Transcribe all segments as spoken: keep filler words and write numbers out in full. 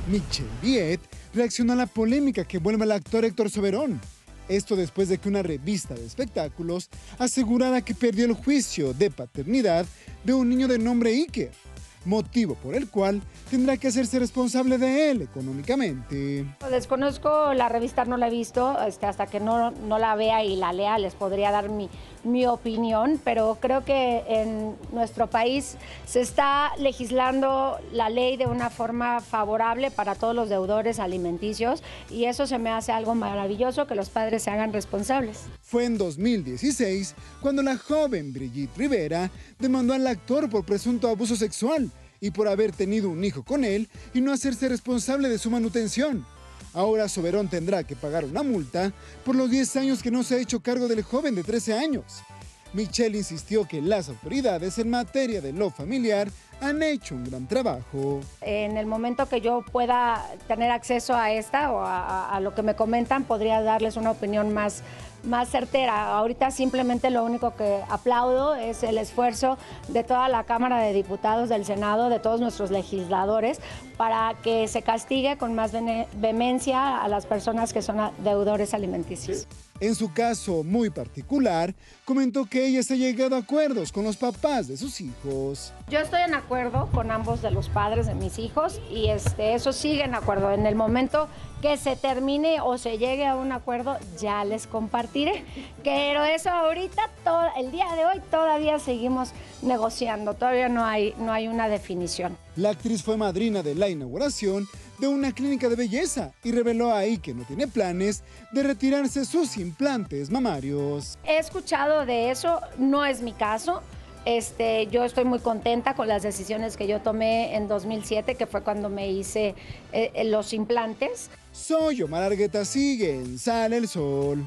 Michelle Viet reaccionó a la polémica que vuelve al actor Héctor Soberón. Esto después de que una revista de espectáculos asegurara que perdió el juicio de paternidad de un niño de nombre Iker, motivo por el cual tendrá que hacerse responsable de él económicamente. Desconozco la revista, no la he visto, este, hasta que no, no la vea y la lea les podría dar mi, mi opinión, pero creo que en nuestro país se está legislando la ley de una forma favorable para todos los deudores alimenticios y eso se me hace algo maravilloso, que los padres se hagan responsables. Fue en dos mil dieciséis cuando la joven Brigitte Rivera demandó al actor por presunto abuso sexual y por haber tenido un hijo con él y no hacerse responsable de su manutención. Ahora Soberón tendrá que pagar una multa por los diez años que no se ha hecho cargo del joven de trece años. Michelle insistió que las autoridades en materia de lo familiar han hecho un gran trabajo. En el momento que yo pueda tener acceso a esta o a, a lo que me comentan, podría darles una opinión más, más certera. Ahorita simplemente lo único que aplaudo es el esfuerzo de toda la Cámara de Diputados, del Senado, de todos nuestros legisladores, para que se castigue con más vehemencia a las personas que son deudores alimenticios. En su caso muy particular, comentó que ella se ha llegado a acuerdos con los papás de sus hijos. Yo estoy en acuerdo con ambos de los padres de mis hijos y este, eso sigue en acuerdo. En el momento que se termine o se llegue a un acuerdo, ya les compartiré. Pero eso ahorita, todo, el día de hoy, todavía seguimos negociando. Todavía no hay, no hay una definición. La actriz fue madrina de la inauguración de una clínica de belleza y reveló ahí que no tiene planes de retirarse sus implantes mamarios. He escuchado de eso, no es mi caso. Este, yo estoy muy contenta con las decisiones que yo tomé en dos mil siete, que fue cuando me hice eh, los implantes. Soy Omar Argueta, sigue en Sale el Sol.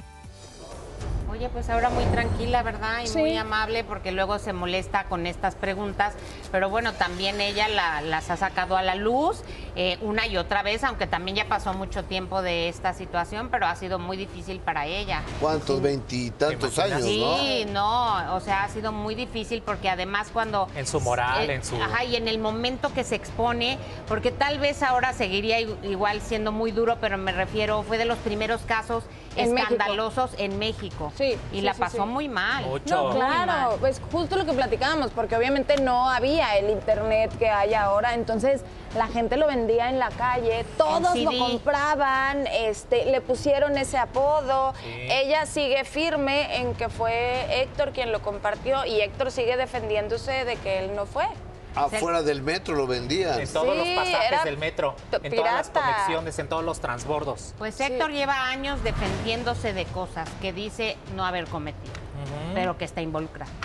Oye, pues ahora muy tranquila, ¿verdad? Y sí, muy amable, porque luego se molesta con estas preguntas. Pero bueno, también ella la, las ha sacado a la luz eh, una y otra vez, aunque también ya pasó mucho tiempo de esta situación, pero ha sido muy difícil para ella. ¿Cuántos? Veintitantos años, sí, ¿no? Sí, no, o sea, ha sido muy difícil porque además cuando... En su moral, eh, en su... Ajá, y en el momento que se expone, porque tal vez ahora seguiría igual siendo muy duro, pero me refiero, fue de los primeros casos en escandalosos México. en México. Sí, y sí, la sí, pasó sí. muy mal. Mucho. No, claro, pues justo lo que platicábamos, porque obviamente no había el internet que hay ahora, entonces la gente lo vendía en la calle, todos lo compraban, este, le pusieron ese apodo, sí. Ella sigue firme en que fue Héctor quien lo compartió y Héctor sigue defendiéndose de que él no fue. Afuera del metro lo vendían. En todos sí, los pasajes del metro, en pirata. todas las conexiones, en todos los transbordos. Pues Héctor sí. lleva años defendiéndose de cosas que dice no haber cometido, uh-huh. pero que está involucrado.